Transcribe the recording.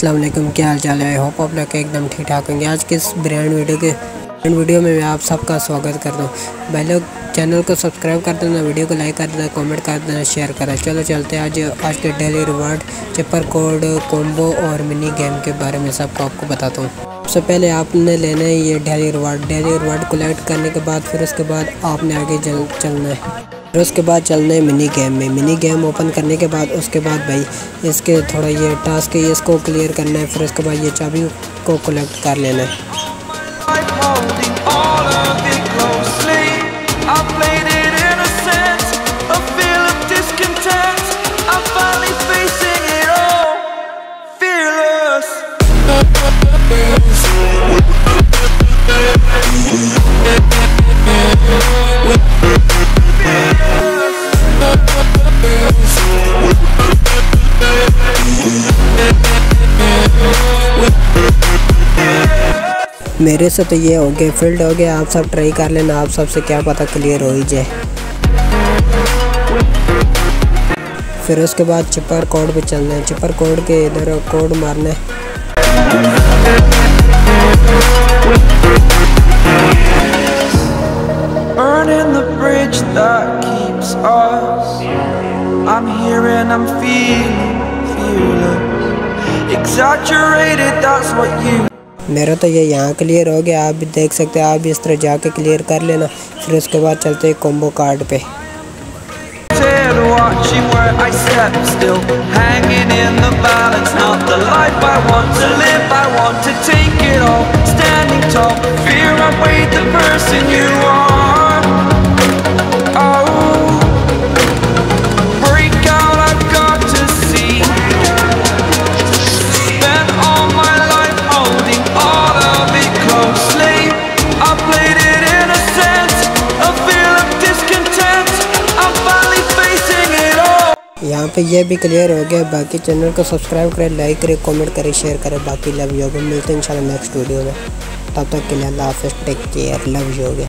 अस्सलाम वालेकुम, क्या हाल चाल है। आई होप आप लोग एकदम ठीक ठाक होंगे। आज के इस ब्रांड वीडियो में मैं आप सबका स्वागत करता हूँ। भाई लोग चैनल को सब्सक्राइब कर देना, वीडियो को लाइक कर देना, कमेंट कर देना, शेयर करें। चलो चलते हैं आज के daily reward, cipher code, combo और मिनी गेम के बारे में सबको आपको बताता हूँ। सबसे पहले आपने लेना है ये डेली रिवार्ड कलेक्ट करने के बाद फिर उसके बाद आपने आगे चलना है। फिर उसके बाद चलना है मिनी गेम में। मिनी गेम ओपन करने के बाद उसके बाद भाई इसके थोड़ा ये टास्क है, इसको क्लियर करना है। फिर उसके बाद ये चाबी को कलेक्ट कर लेना है। मेरे से तो ये हो गया, फील्ड हो गया। आप सब ट्राई कर लेना, आप सबसे क्या पता क्लियर हो ही जाए। फिर उसके बाद चिपर कोड पे चलना है। चिपर कोड के इधर कोड मारना है। Burning the bridge that keeps us. I'm here and I'm feeling fearless. Exaggerated, that's what you. मेरा तो ये यहाँ क्लियर हो गया, आप भी देख सकते हैं। आप भी इस तरह जाके क्लियर कर लेना। फिर उसके बाद चलते हैं कॉम्बो कार्ड पे। Watching where I step still, hanging in the balance, not the life I want to live. I want to take it all, standing tall. Fear I weighed the person you are. Oh, break out, I've got to see. Spent all my life holding all of it closely. I played it innocent, a feel of discontent. I'm finally facing it all. यहाँ पे ये भी clear हो गया। बाकी channel को subscribe करें, like करें, कमेंट करें, शेयर करें। बाकी लव यू। मिलते हैं इंशाल्लाह नेक्स्ट वीडियो में। तब तक के लिए अल्लाह हाफ़िज़, टेक केयर, लव यू।